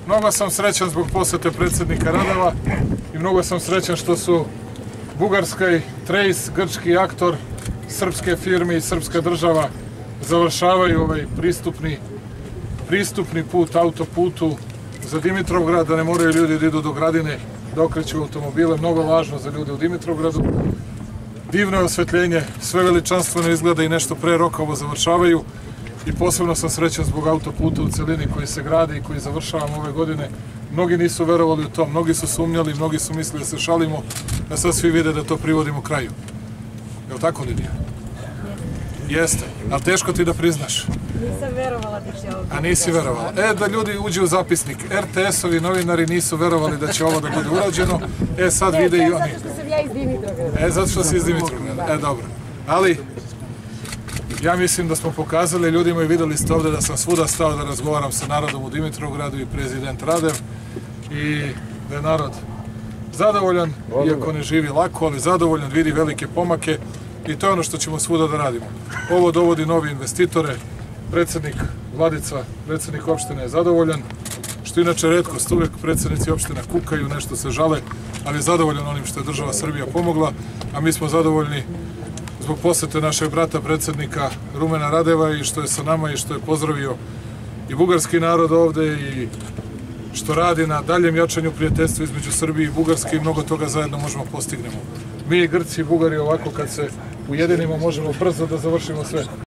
Mnogo sam srećan zbog posete predsjednika Radeva i mnogo sam srećan što su Bugarska i Trejs, grčki aktor, srpske firme i srpska država završavaju ovaj pristupni put autoputu za Dimitrovgrad, da ne moraju ljudi da idu do Gradine, da okreću automobile. Mnogo važno za ljude u Dimitrovgradu. Divno je osvetljenje, sve veličanstveno izgleda i nešto pre roka ovo završavaju. I posebno sam srećan zbog autoputa u celini koji se gradi i koji završavamo ove godine. Mnogi nisu verovali u to, mnogi su sumnjali, mnogi su mislili da se šalimo, a sad svi vide da to privodimo kraju. Je li tako, Lidija? Jeste, ali teško ti da priznaš. Nisam verovala da će ovo. A nisi verovala. Da ljudi uđu u zapisnik. RTS-ovi novinari nisu verovali da će ovo da bude urađeno. Sad vide i oni. Zato što sam ja iz Dimitrovgrada. Zato što si iz Dimitrovgrada. Dobro. Ali, ja mislim da smo pokazali ljudima i videli ste ovde da sam svuda stao da razgovaram sa narodom u Dimitrovgradu i prezident Radev i da je narod zadovoljan, iako ne živi lako, ali zadovoljan, vidi velike pomake i to je ono što ćemo svuda da radimo. Ovo dovodi novi investitore, predsjednik Vladica, predsjednik opštine je zadovoljan, što inače retkost, uvek predsjednici opština kukaju, nešto se žale, ali je zadovoljan onim što je država Srbija pomogla, a mi smo zadovoljni zbog posete našeg brata predsjednika Rumena Radeva i što je sa nama i što je pozdravio i bugarski narod ovde i što radi na daljem jačanju prijateljstva između Srbije i Bugarske i mnogo toga zajedno možemo postignemo. Mi, Grci i Bugari, ovako kad se ujedinimo možemo brzo da završimo sve.